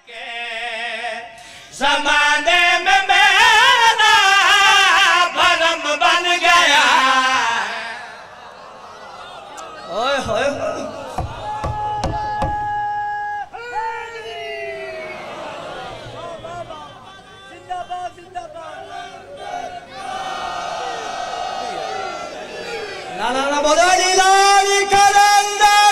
ज़माने में मेरा भरम बन गया। ओए होए ना ना ना बोलो लीलारी कलंदर।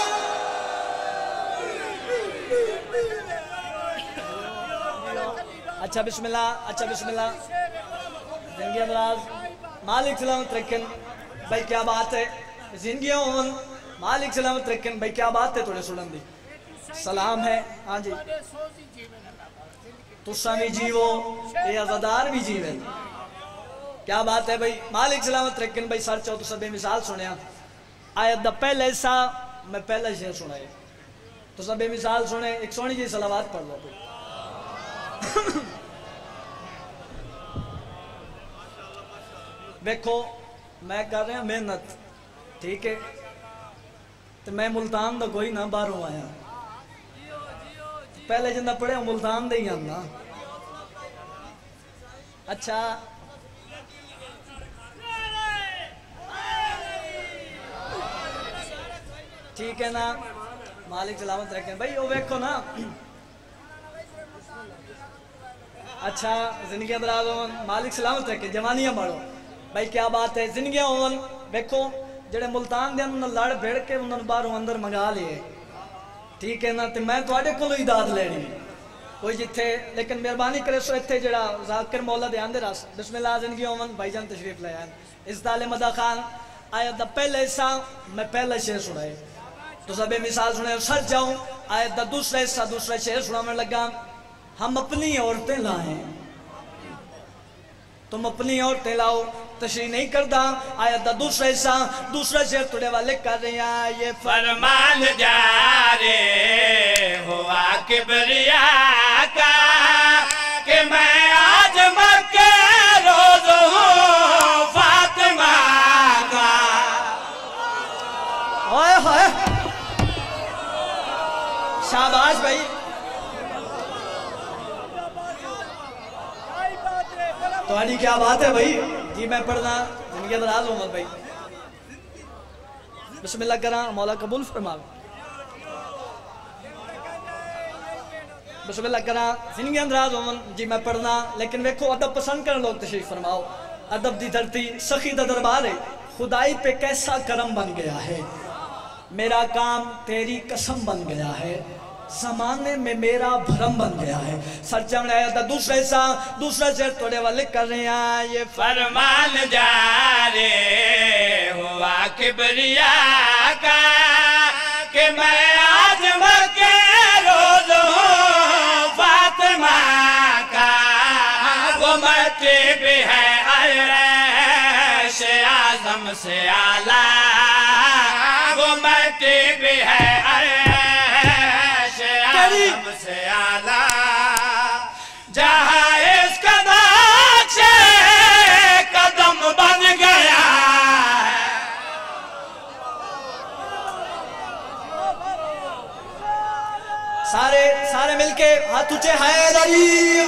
अच्छा बिस्मिल्लाह, अच्छा बिस्मिल्लाह। जिंदगी अमराज मालिक सलामत रखन भाई, क्या बात है। जिंदगी ओवन मालिक सलामत रखन भाई, क्या बात है। थोड़े सुनन दी सलाम है। हाँ जी, तुसा भी जीवो ये आजादार भी जीवे। क्या बात है भाई, मालिक सलामत रखन भाई। सर चाहो तो सब मिसाल सुनिया आयत दा पहले हिस्सा मैं पहला शेर सुनाए तो सब मिसाल सुने। एक सोनी जी सलावात पढ़ लो। देखो मैं कर रहा मेहनत, ठीक है, तो मैं मुल्तान दा कोई ना बाहरों आया। पहले जिंदा पढ़े मुल्तान दे ही आना। अच्छा ठीक है ना, मालिक सलामत रखे भाई। वो देखो ना, अच्छा जिंदगी दराज होवन मालिक सलामत रखे, जवानियां मारो भाई। क्या बात है, जिंदगी होवन देखो जेड़े मुल्तान दे उन्होंने लड़ भिड़ के उन्होंने बाहरों अंदर मंगा लिए, ठीक है ना। तो मैं थोड़े को ही दाद लेनी कोई जिथे, लेकिन मेहरबानी करे सो इतने जरा जाकिर मौला ध्यान दे रस। बिस्मिल्लाह जिंदगी होवन भाईजान तशरीफ ले आए। इस ताले मदा खान आयत दा पहले हिस्सा मैं पहला शेर सुनाए तो सब मिसाल सुने। सर जाऊं आयत दा दूसरा हिस्सा दूसरा शेर सुनाने लगा। हम अपनी औरतें लाए तुम अपनी औरतें लाओ, तशरीह नहीं करता। आयत दा दूसरा हिस्सा दूसरा शेर तुड़े वाले कर रहे हैं। ये फरमान जारे हुआ किबरिया का कि मैं आज मक्के रोज हूँ फातिमा का। ओए होए शाबाश भाई। तुम्हारी क्या बात है भाई जी। मैं पढ़ना जिंदगी दराज उमर भाई। बिस्मिल्लाह करा, मौला कबूल फरमावे। बिस्मिल्लाह करा, जिंदगी दराज उमर जी। मैं पढ़ना, लेकिन देखो अदब पसंद कर लोग तशरीफ फरमाओ। अदब दी धरती सखी दा दरबार है। खुदाई पे कैसा करम बन गया है, मेरा काम तेरी कसम बन गया है, ज़माने में मेरा भरम बन गया है। सर चमड़ा आया था दूसरा हिस्सा दूसरा शेर थोड़े वाले कर रहे हैं। ये फरमान जारे हुआ किबरिया का कि मैं आज मक्के रोज हूँ फातिमा का। वो मर्ती भी है अर्श आज़म से आला, वो मर्ती भी है से आला, जहाँ इसका नक्श कदम बन गया है। सारे सारे मिलके हाथ ऊंचे हैदरी।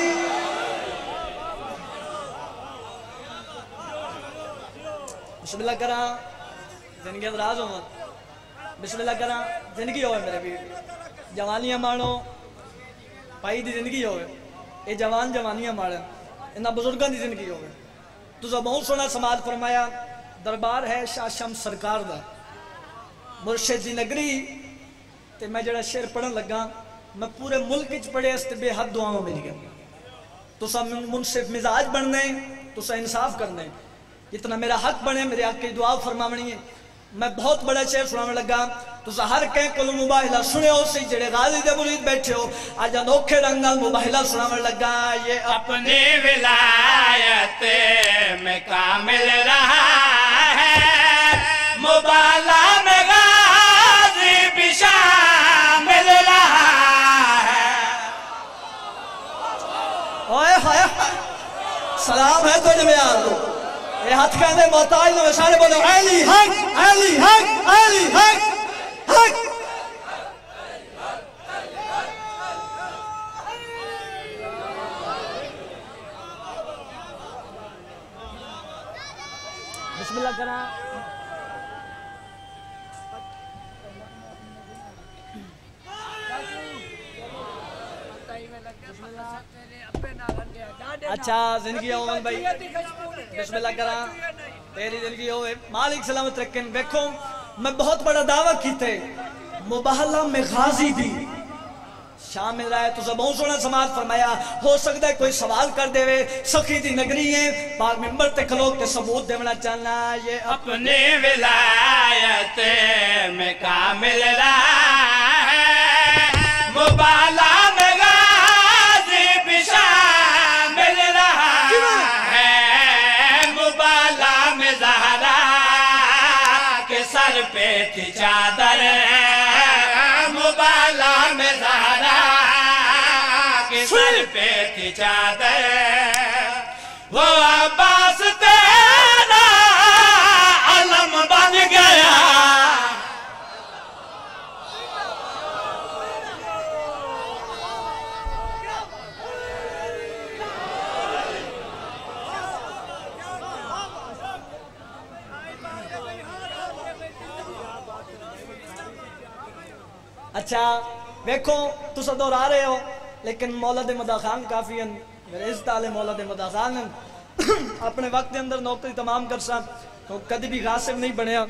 बिस्मिल्लाह करा जिंदगी दराज हो। बिस्मिल्लाह करा जिंदगी हो मेरे भी। जवानियां मानो भाई दी जिंदगी हो। ये जवान जवानियां मारन इन्होंने बुजुर्गों की जिंदगी हो। तुझा बहुत सोहना समाज फरमाया। दरबार है शाह शम्स सरकार दा, मुर्शिद दी नगरी। ते मैं जरा शेर पढ़न लगा, मैं पूरे मुल्क च पढ़े इस बेहद दुआवां मिल गई। तुसा मुनसिफ मिजाज बनना है, तुसा इंसाफ करना है, जितना मेरा हक बने मेरे हक की दुआ फरमावनी है। मैं बहुत बड़ा शेर सुनाने लगा। तुसा हर कहीं को मुबाहिला सुने हो सी जेड़े गाजी दे मुरीद बैठे हो। आज अनोखे रंग नाल मुबाहिला सुनाने लगा। ये अपनी विलायत में कामिल रहा है, मुबाला में गाजी भी शामिल रहा है। ओए होए सलाम है तुझ में यार। ये हाथ कहने मोहताज ने सारे बोलो अली हक अली हक अली हक हक। बिस्मिल्लाह करा। अच्छा जिंदगी ओवन भाई बिस्मिल्लाह करा तेरी जिंदगी होवे मालिक सलामत रखे। देखो मैं बहुत बड़ा दावा कीते मुबाहला में गाजी दी शामिल रहा है तो बहुत सोना समाज फरमाया। हो सकता है कोई सवाल कर देवे सखी दी नगरी है पाक मिंबर ते खलो के सबूत देना चाहना ये अपने विलायत में कामिल रहा है मुबाला में गाजी भी शामिल रहा है मुबाला में ज़हरा के सर पे थी चादर मुबाला में ज़हरा के सर पे थी चादर वो अब्बास तेरा अलम बन गया। अच्छा देखो तुस दोहरा रहे हो लेकिन मौला दे मदा खान काफी हैं मेरे इज्जत आले मौला दे मदा खान अपने वक्त के अंदर नौकरी तमाम कर सा तो कभी भी गासिब नहीं बनया।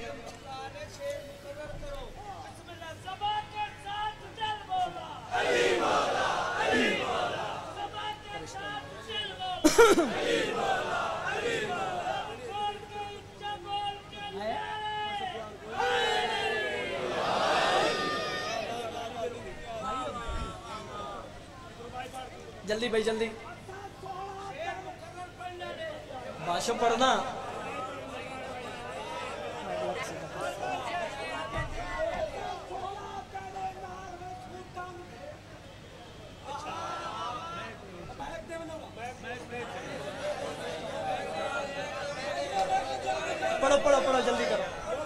जल्दी भाई जल्दी भाषा पढ़ना। पढ़ो पढ़ो पढ़ो जल्दी करो।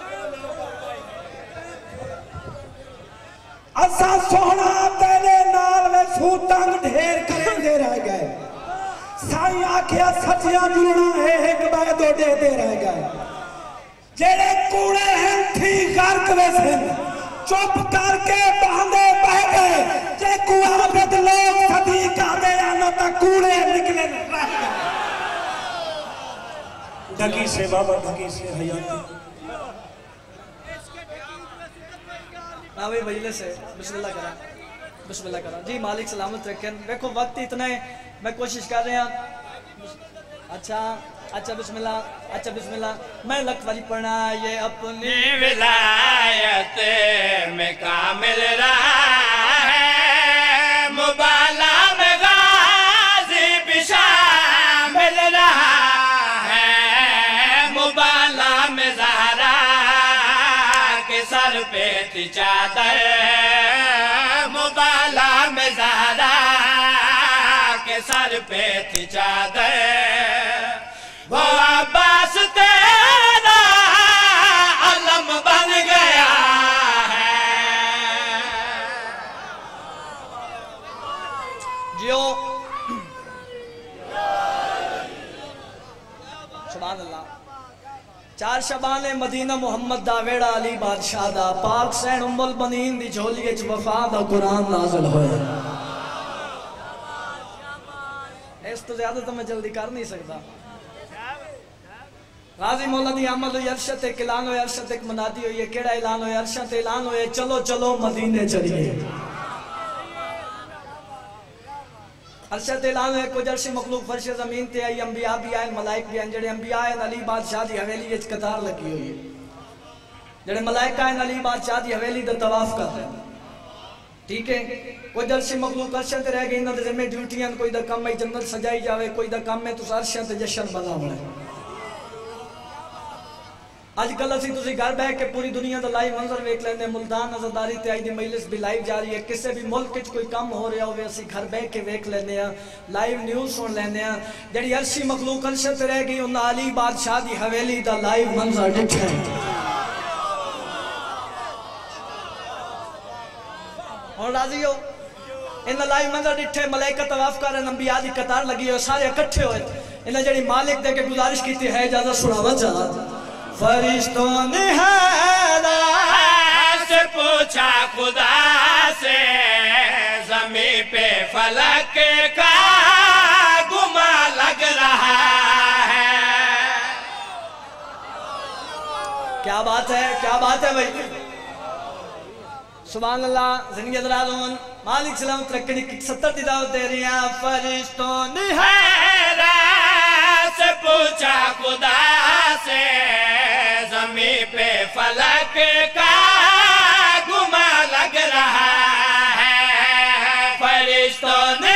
असा सोना तेरे नाल में सूतंग ढेर करेंदे रह गए साई आखिया सचिया जुड़ना है एक बार दो दे रह गए जेड़े कूड़े हैं ठीक गर्क वैसे चुप करके बहाने बह गए जे कुआ बिद लोग सदी कादे आना ता कूड़े निकले रह गए। ढकी से बाबा ढकी से हयाती भाई बजले से बिस्मिल्लाह करा जी मालिक सलामत रखें। देखो वक्त इतना है मैं कोशिश कर रहा। अच्छा अच्छा बिस्मिल्लाह मैं लख वाली पढ़ना ये अपनी विलायत में कामिल रहा है मुबाला में गाजी भी शामिल रहा है मुबाला में ज़हरा के सर पे थी चादर मुबाला में ज़हरा के सर पे थी चादर वो अब्बास तेरा अलम बन गया है। जियो सुभान अल्लाह। 4 शबान मदीना मुहम्मद दा वेड़ा अली बादशाह दा पाक सैन उम्मुल बनीन दी झोली विच वफा दा कुरान नाज़िल होया। इस तो ज्यादा तो मैं जल्दी कर नहीं सकता। गाजी मौला दी आमद हुई अरशत एक ऐलान हुआ अरशत एक मनादी हुई है केड़ा ऐलान हुआ अरशत ऐलान हुआ चलो चलो मदीने चलिए। अरशत ऐलान हुआ कुछ अरशी मखलूक फर्श ज़मीन ते आई अंबिया भी आए मलाइक भी आए जेड़े अंबिया आए अली बादशाह दी हवेली विच कतार लगी हुई है जेड़े मलाइका आए अली बादशाह दी हवेली दा तवाफ कर रहे हैं ठीक है। कोई दर्शी मखलूक अरशत रह गई इन्हां दे जिम्मे ड्यूटियां कोई दा काम है जन्नत सजाई जावे कोई दा काम है तुस अरशत जश्न मनावना है। अजकल असी तुसी घर बह के पूरी दुनिया का लाइव मंजर वेख लेंगे मुल्तान नजरदारी ते आई दी मजलिस भी लाइव जारी है किसी भी मुल्क कोई काम हो रहा हो असी घर बह के वेख लेंगे लाइव न्यूज़ सुन लेंगे जी अरशी मखलूक अरशत रह गई उन्हें अली बादशाह की हवेली का लाइव मंजर डिठा और राजी हो इन लाइव मंजर डिठे मलाइका तवाफ कर अंबिया की कतार लगी हो सारे इकट्ठे होए इन्हें जी मालिक दे के गुजारिश की है इजाजत सुनावा चाह फरिश्तों ने हैरान से पूछा खुदा से, ज़मीं पे फलक का गुमा लग रहा है। क्या बात है, क्या बात है भाई। सुभान अल्लाह। जिंदगी दराज़ मालिक सलामत रखने की 70 की दावत दे रही हैं। फरिश्तों ने हैरान से पूछा खुदा से, ज़मीं पे फलक का गुमा लग रहा है। फरिश्तों ने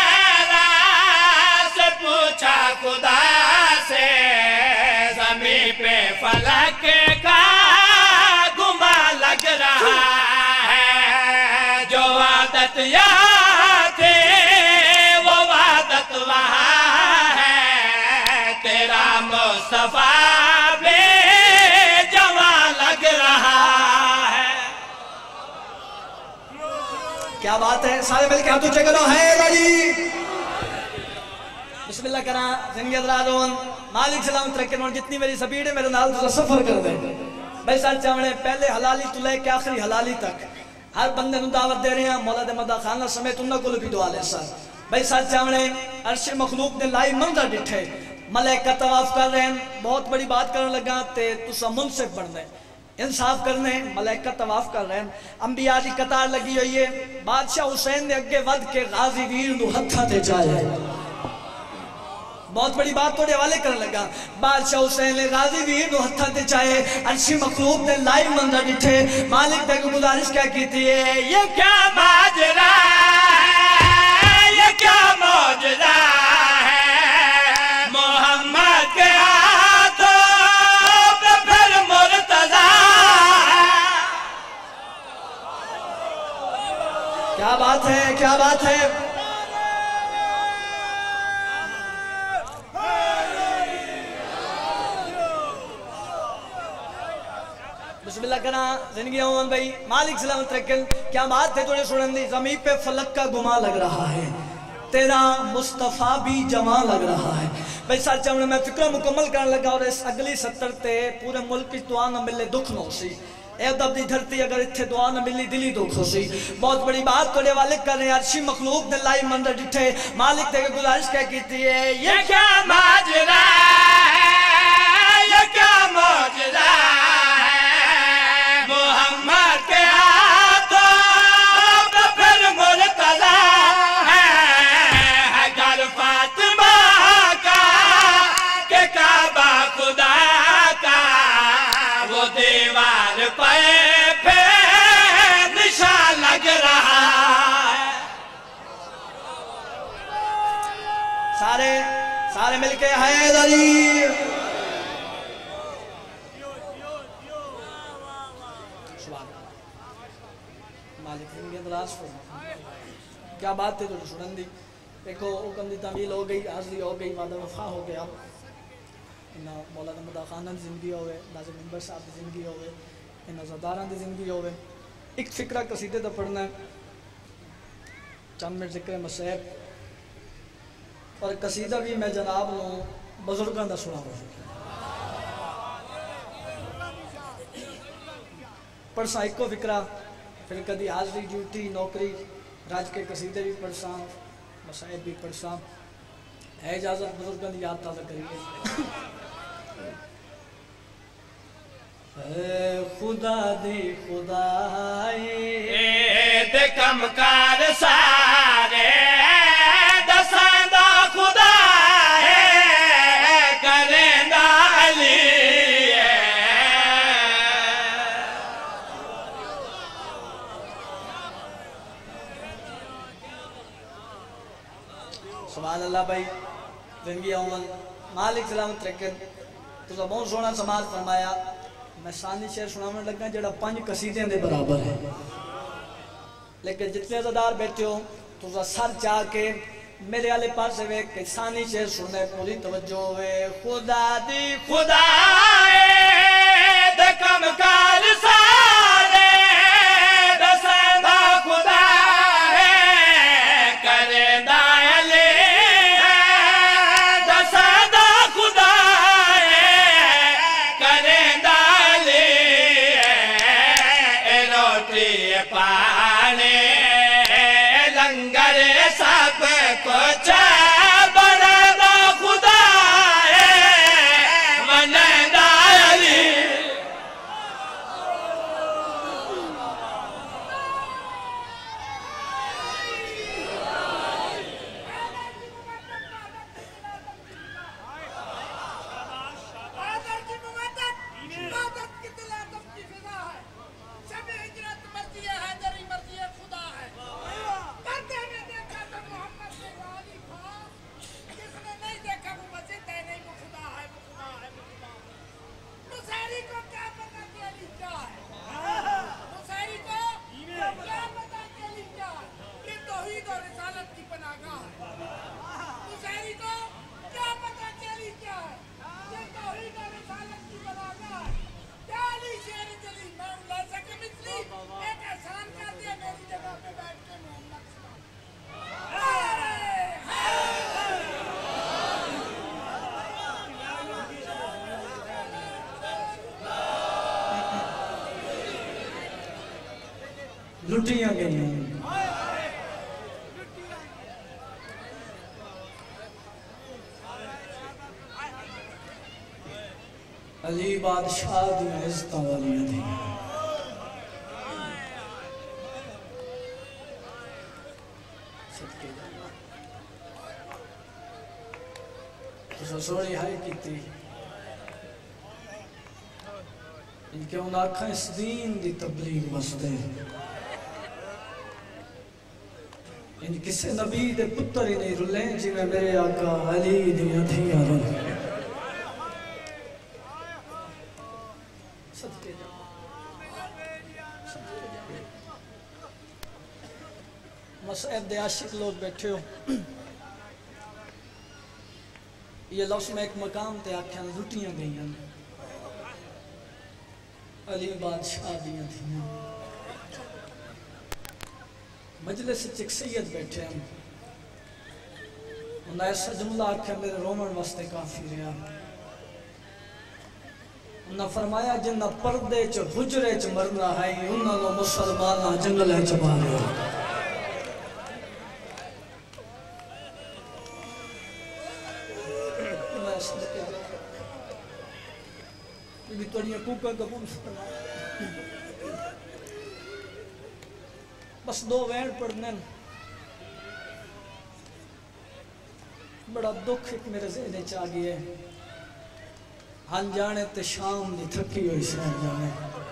हैरान से पूछा खुदा से, ज़मीं पे फलक का गुमा लग रहा है। जो आदत यहाँ थे वो आदत वहाँ है। तेरा मुस्तफा बेजवां लग रहा है। क्या बात है। सारे मिलकर हाथ ऊंचे करो। है बड़ी बिस्मिल्लाह करा। जिंदगी दराज़ मालिक सलामत रखे। जितनी मेरी स्पीड है मेरे नाल तो सफर कर दे भाई। सर चावड़े पहले हलाली तो लेके आखिरी हलाली तक हर बंदे को दावत दे रहे हैं। मौला दे मदा खाना समेत उन्होंने को भी दुआ ले सर भाई। सर चावड़े अर्श मखलूक ने लाइव मंजर डिठे। मलाइका तवाफ कर रहे हैं। बहुत बड़ी बात करने लगा ते तुसा मुनसिफ बनने इंसाफ करने। मलाइका तवाफ कर रहे हैं। अंबिया की कतार लगी हुई है। बादशाह हुसैन ने अगे वध के गाजी वीर को हथा ते जाए। बहुत बड़ी बात थोड़े हवाले करने लगा। बादशाह हुसैन ने गाजी वीर को हथा ते चाहे। अर्शी मखलूक ने लाइव मंजर डिठे। मालिक तक गुजारिश क्या की थी, ये क्या माजरा है, ये क्या मौजज़ा है। मोहम्मद के हाथों पे फिर मुर्तज़ा। क्या बात है, क्या बात है। बिस्मिल्लाह करा। जिंदगी अमन भाई मालिक सलामत रखन। क्या बात है थोड़े सुनन दी। ज़मीन पे फलक का गुमा लग रहा है। तेरा मुस्तफ़ा भी जमा लग रहा है भाई। सच चावड़े मैं फिक्र मुकम्मल करने लगा और इस अगली 70 ते पूरे मुल्क की दुआ न मिले दुख न सी। दब दी धरती अगर इतने दुआ न मिली दिली दुख हो सी। बहुत बड़ी बात थोड़े वाले कर रहे हैं। अर्शी मखलूक ने लाइव मंजर डिठे। मालिक तक गुजारिश क्या की थी, ये क्या माजरा है, ये क्या मौजज़ा है। मोहम्मद के हाथों पे फिर मुर्तज़ा है। घर फातिमा का के काबा खुदा का, वो दीवार पे निशान लग रहा है। सारे सारे मिलके हैदरी। मालिक क्या बात है तो सुनन दी। देखो हुक्म की तमील हो गई, हाज़री हो गई, वादा वफा हो गया। इन्ना मौलाना मदा खाना की जिंदगी होवे, नाज़िम मेंबर साहब की जिंदगी होवे, इन्ना ज़रदारां की जिंदगी होवे। एक फिक्रा कसीदे दा पढ़ना चंद मिनट जिक्र मसैब और कसीदा भी मैं जनाब नूं बुजुर्गों का सुनावा। पढ़सा एको फिक्रा फिर कभी हाजरी ड्यूटी नौकरी राज के कसीदे भी पढ़सा मसाइब भी पढ़सा। है इजाजत बुजुर्गों की याद ताज़ा करिए। खुदा दे खुदाए दे कमकार सारे दसांदा खुदा है करेंदा अली है। सुभान अल्लाह भाई। जिंदगी अमन मालिक सलामत रखे। तुझा बहुत सोहना समाज फरमाया। मैं सानी शेर सुनाने लगा जरा 5 कसीदे के बराबर है। लेकिन जितने अज़ादार बैठे हो तुझा सर जाके मेरे वाले पास वे सानी शेर सुनने पूरी तवज्जो वे। खुदा दी खुदा दे कमकार सारे दसांदा खुदा है करेंदा अली है। दसांदा खुदा है करे पाने लंगर सब कुछ बनदा खुदा है मनदा अली लुटियां गई अली बादशाह दी इज्जत वाली थी सोनी हाई की थी इनके उन आखा इस दीन दी तबलीग वास्ते इन किसी नबी दे पुत्र ही नहीं रुले जिवें मेरे आका अली दियां थियां रुले मसअब दे आशिक लोग बैठे हो ये लफ्ज़ में एक मकाम ते आख्या लुटियां गई अली बादशाह दियां थियां मजलिस एक सैयद बैठे हैं उन्हें ऐसा जुमला आख्या मेरे रोमन वास्ते काफी रहा उन्हें फरमाया जिन्ना पर्दे च हुजरे च मरना है उन्होंने मुसलमान जंगल च मारे बस दो वैन पढ़ने बड़ा दुख एक मेरे ज़हन च आ गया हन जाने ते शाम दी थकी हुई सह जाने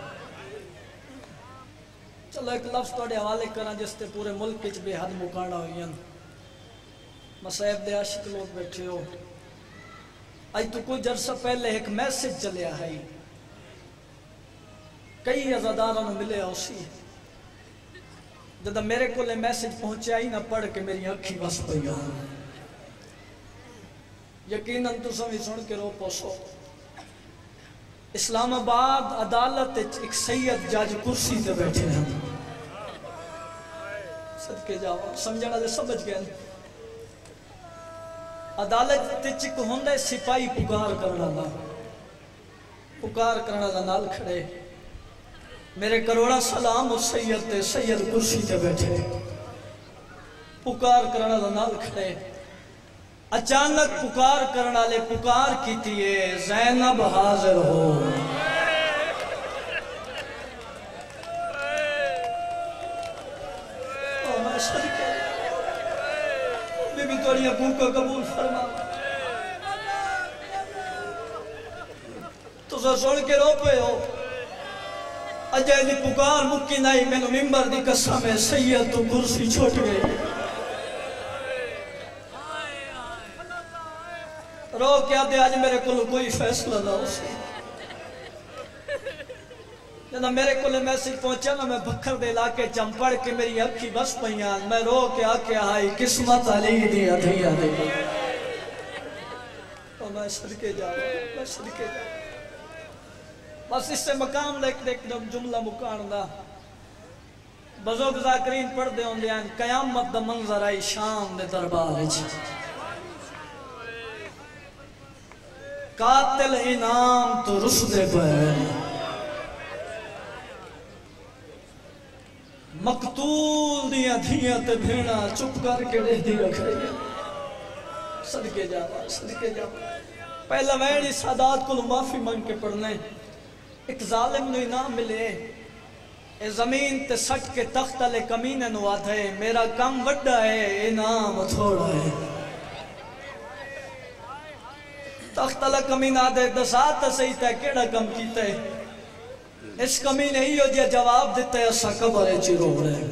चलो एक लफ्ज़ तुहाडे हवाले करा जिसते पूरे मुल्क च बेहद मुकाना हुई मसाइब दे आशिक लोग बैठे हो आज तो कुछ अरसा पहले एक मैसेज चलिया है कई अज़ादारां नूं मिले उसी जब मेरे को मैसेज पहुंचा ही ना पढ़ के मेरी अखी बस पई यकीनन तुम भी सुन के रो पोसो इस्लामाबाद अदालत एक सैयद जज कुर्सी ते बैठे हैं सदके जाओ समझने वाले समझ गए अदालत एक होंदा सिपाही पुकार करने वाला नाल खड़े मेरे करोड़ा सलाम उस सैयद ते सैयद कुर्सी ते बैठे पुकार करने वाला नाल खड़े अचानक पुकार करने वाले पुकार की थी ज़ैनब हाजिर हो बीबी तोड़ी अबू को कबूल फरमा तो सुन के रो पे हो अजय दी पुकार मुक्की नहीं मैनू मिंबर दी कसम है सैयद तो कुर्सी छुट गई रो क्या दे आज मेरे को कोई फैसला ना हो जब मेरे को मैसेज पहुंचा ना मैं बखर दे इलाके चंपड़ के मेरी अखी बस पईयां मैं रो के आके हाई किस्मत अली दी अधैया दे तो मैं सदके जा बस इससे मकाम देख जुमला मुकान दा बुजुर्ग ज़ाकिरीन पढ़दे होंदे हैं कयामत दा मंजर आई शाम दे दरबार विच कातिल इनाम तो रुसदे पे मकतूल दिया धियां ते भेड़ा चुप करके रहती रख रही है। सदके जावा पहला वैन सादात को माफी मांग के पढ़ने एक जालिम नु इनाम मिले ए जमीन ते सट के तख्त ले कमीने नु आधे मेरा कम वड्डा है इनाम थोड़ा है। तख्त ले कमीना दे दसात सही ते केड़ा कम कीते इस कमीने ही जो जवाब दिते असा कबर च रो रहे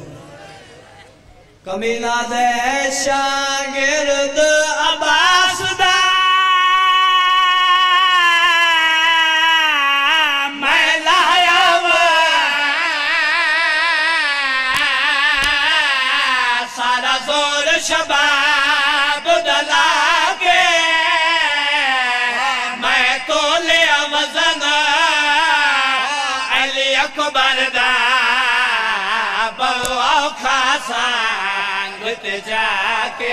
कमीना दे शागिर्द अब्बास दा मैं लाया सारा जोर शबाब दला के मैं तो ले वजन अली अकबर दा बहु खासा जाके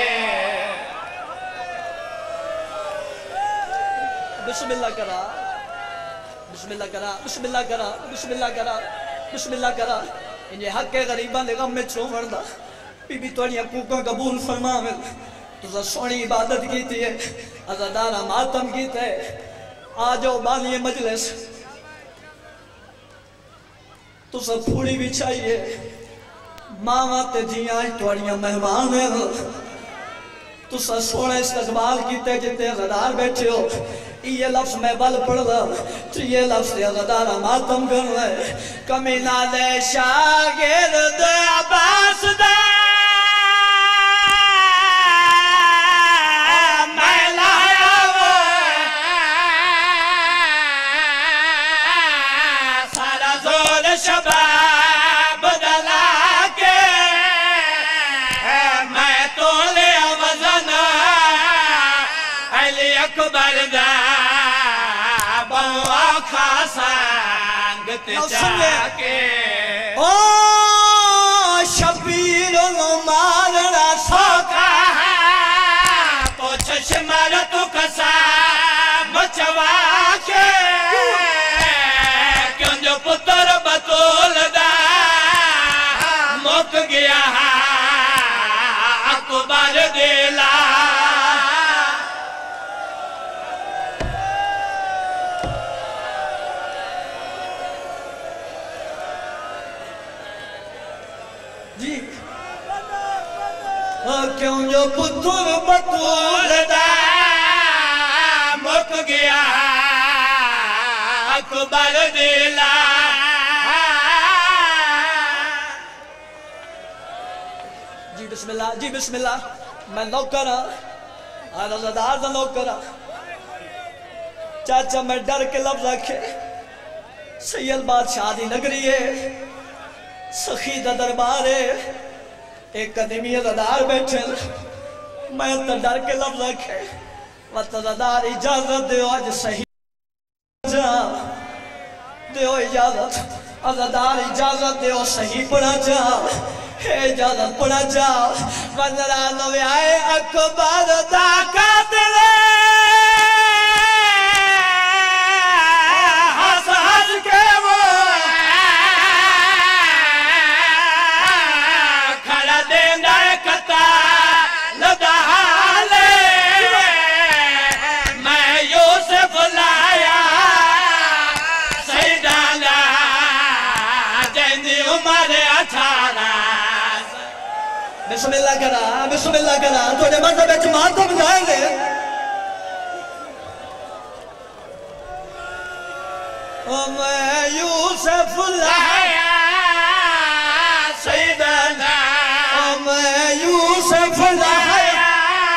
बिस्मिल्लाह करा बिस्मिल्लाह करा बिस्मिल्लाह करा बिस्मिल्लाह करा बिस्मिल्लाह करा इन्हें हक के गरीबां दे गम में छो वरदा बीबी तोड़ियां कूका कबूल फरमावे तुसा सोनी इबादत की थी अज़ादारा मातम की थे आ जाओ बालिए मजलिस तुसा फूड़ी बिछाइए मावा ते जियां तुआड़ियां मेहमान है तुसा सोने इस्तकबाल कीते जिते अज़ादार बैठे हो ये लफ्ज़ मैं बल पढ़दा तो ये लफ्ज़ ते अज़ादारा मातम कर रहे कमीना दे शागिर्द अब्बास दा मैं लाया सारा जोर शबाब दला अकबर दा बहु खासा जाके ओ शबीर मारना सौखा पोछ मर तू कसा बचवा के क्यों जो पुत्र बतूल दा मुक गया अकबर दिला क्यों जो पुत्र बतूल दा मुक गया अकबर दिला जी बिस्मिल्लाह मैं नौकर हाँ रज़ादार दा नौकर चाचा मैं डर के लफ्ज़ आखे सैयद बादशाह दी नगरी है सखी दा दरबार है एक कदमी अज़ादार बैठे मैं तो डर के लफ्ज़ आखे वत अज़ादार इजाजत दो आज सही जा दो इजाजत अज़ादार इजाजत दो सही पढ़ा जा इजाजत पढ़ा जा वजरा नवे आए अकबर दा कातिल हंस हंस के वो बिस्मिल्लाह करा थोड़े मज़हब विच मातम जाएंगे ओ मैं यूसुफ लाया सैयदना ओ मैं यूसुफ लाया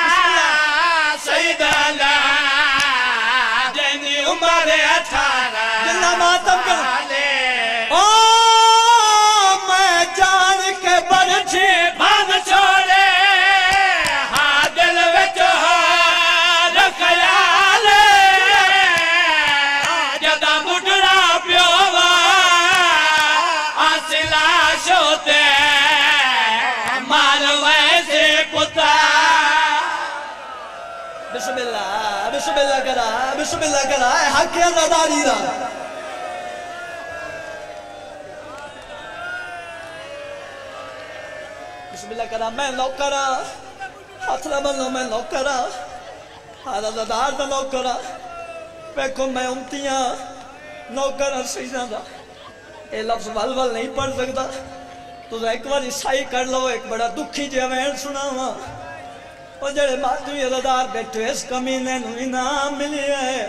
सैयदना जैनी उम्र 18 जिन्ना मातम कर ओ मैं जान के बरछे भाग छोड़े बिस्मिल्लाह करा हक अज़ादारी दा बिस्मिल्लाह करा मैं नौकरा हाथ ना बनो मैं नौकरा हादादार दा नौकरा देखो मैं उमतियां नौकरा सईदा दा ये लफ्ज वल वल नहीं पढ़ सकता तो एक बार ईसाई कर लो एक बड़ा दुखी जवैन सुनावा और जड़े मातू अदादार बैठे इस कमीने नूं इनाम मिले है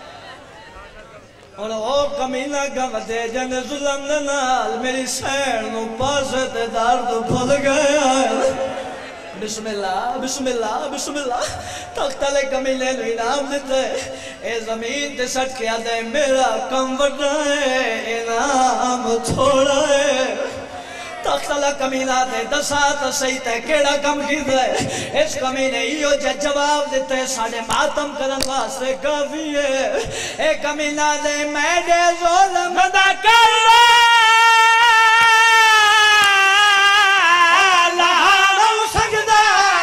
और ओ कमीना गवदे जन जुल्म दे नाल मेरी सैन नूं पासे ते दर्द भुल गया बिस्मिल्लाह बिस्मिल्लाह बिस्मिल्लाह तख्तले कमीने नूं इनाम दिते ए जमीन ते सट के आदे मेरा कम वड्डा है इनाम थोड़ा है तख्तला कमीना दे दसा तो सही ते केड़ा कम कीता है इस कमीने इहो जवाब दिते साडे मातम करन वास्ते काफी है ए कमीना दे मैडे ज़ुल्म दा कर ला सकदा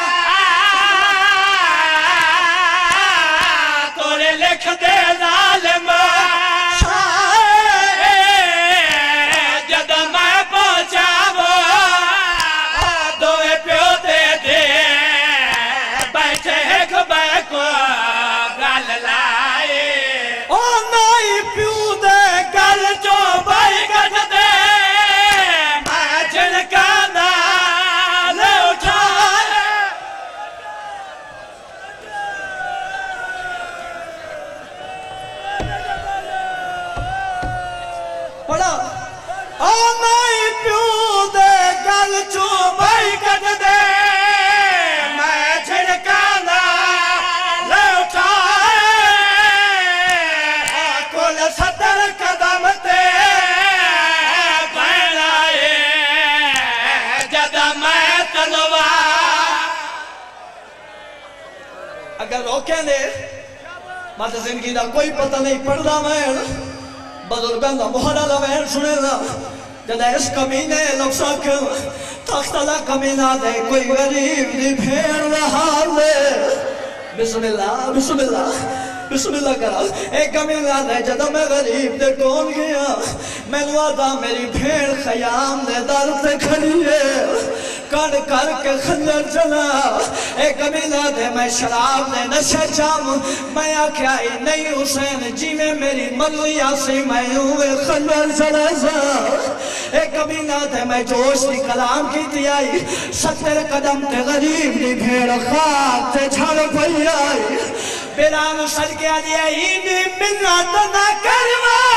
तोरे लिख दे जालिम अगर रोके ने मत जिंदगी का कोई पता नहीं पड़ता मैं बुजुर्गों का मुहरा लवैन सुने ना जब इस कमीने लफ्सा क्यों तख्तला कमीना दे कोई गरीब दी भेड़ रहा ले बिस्मिल्लाह बिस्मिल्लाह बिस्मिल्लाह करा एक कमीना दे जब मैं गरीब दे कौन गया मैनू आदा मेरी भेड़ खयाम दे दर से खड़ी है कर करके खंजर चला एक कमीना दे मैं शराब ने नशे चाम मैं आख्या नहीं हुसैन जी में मेरी मर्जी आसी मैं हुए खंजर चला सा एक कमीना दे मैं जोश की कलाम की आई 70 कदम ते गरीब दी भेड़ खाक ते झड़ पई आई बिलाम सद के आ मिन्नत ना करवा